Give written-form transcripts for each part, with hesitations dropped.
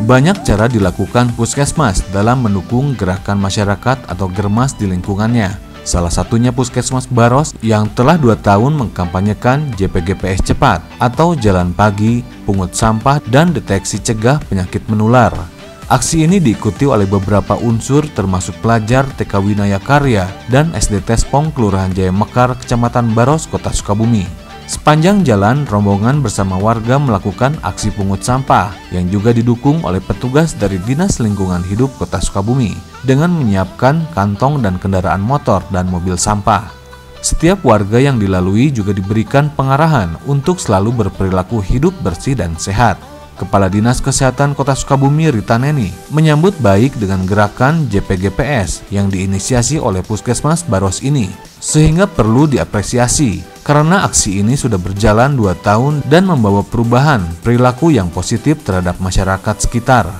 Banyak cara dilakukan Puskesmas dalam mendukung gerakan masyarakat atau germas di lingkungannya. Salah satunya Puskesmas Baros yang telah 2 tahun mengkampanyekan JPGPS cepat atau jalan pagi, pungut sampah, dan deteksi cegah penyakit menular. Aksi ini diikuti oleh beberapa unsur termasuk pelajar TK Winaya Karya dan SD Tespong Kelurahan Jaya Mekar, Kecamatan Baros, Kota Sukabumi. Sepanjang jalan, rombongan bersama warga melakukan aksi pungut sampah yang juga didukung oleh petugas dari Dinas Lingkungan Hidup Kota Sukabumi dengan menyiapkan kantong dan kendaraan motor dan mobil sampah. Setiap warga yang dilalui juga diberikan pengarahan untuk selalu berperilaku hidup bersih dan sehat. Kepala Dinas Kesehatan Kota Sukabumi Rita Neni menyambut baik dengan gerakan JPGPS yang diinisiasi oleh Puskesmas Baros ini, sehingga perlu diapresiasi karena aksi ini sudah berjalan 2 tahun dan membawa perubahan perilaku yang positif terhadap masyarakat sekitar.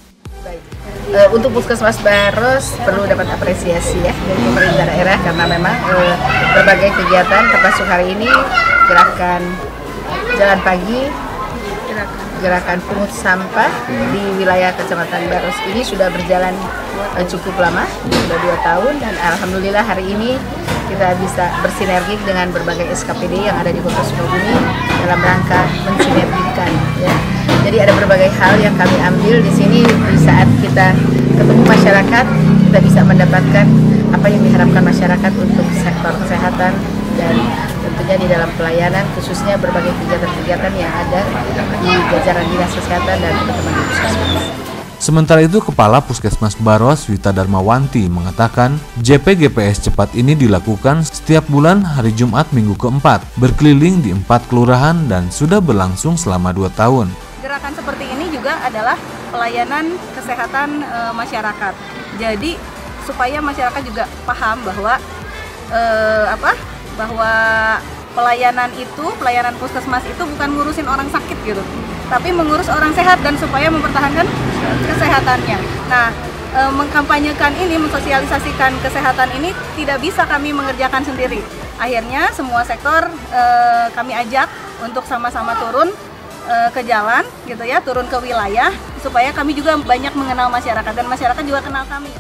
Untuk Puskesmas Baros perlu dapat apresiasi ya dari pemerintah daerah karena memang berbagai kegiatan termasuk hari ini gerakan jalan pagi, gerakan pungut sampah di wilayah Kecamatan Baros ini sudah berjalan cukup lama, sudah 2 tahun, dan alhamdulillah hari ini kita bisa bersinergi dengan berbagai SKPD yang ada di Kota Sukabumi dalam rangka mensinergikan ya. Jadi ada berbagai hal yang kami ambil di sini. Di saat kita ketemu masyarakat, kita bisa mendapatkan apa yang diharapkan masyarakat untuk sektor kesehatan dan tentunya di dalam pelayanan, khususnya berbagai kegiatan-kegiatan yang ada di jajaran Dinas Kesehatan dan teman-teman di Puskesmas. Sementara itu, Kepala Puskesmas Baros Wita Darmawanti mengatakan JPGPS cepat ini dilakukan setiap bulan hari Jumat minggu keempat, berkeliling di 4 kelurahan dan sudah berlangsung selama 2 tahun. Gerakan seperti ini juga adalah pelayanan kesehatan masyarakat. Jadi supaya masyarakat juga paham bahwa bahwa pelayanan puskesmas itu bukan ngurusin orang sakit gitu, tapi mengurus orang sehat dan supaya mempertahankan kesehatannya. Nah, mengkampanyekan ini, mensosialisasikan kesehatan ini tidak bisa kami mengerjakan sendiri. Akhirnya semua sektor kami ajak untuk sama-sama turun ke jalan gitu ya, turun ke wilayah supaya kami juga banyak mengenal masyarakat dan masyarakat juga kenal kami.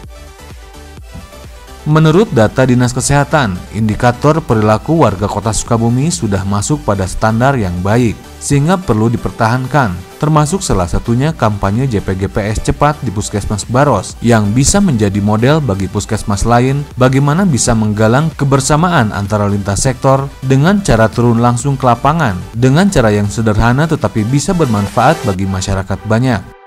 Menurut data Dinas Kesehatan, indikator perilaku warga Kota Sukabumi sudah masuk pada standar yang baik, sehingga perlu dipertahankan, termasuk salah satunya kampanye JPGPS cepat di Puskesmas Baros, yang bisa menjadi model bagi puskesmas lain bagaimana bisa menggalang kebersamaan antara lintas sektor dengan cara turun langsung ke lapangan, dengan cara yang sederhana tetapi bisa bermanfaat bagi masyarakat banyak.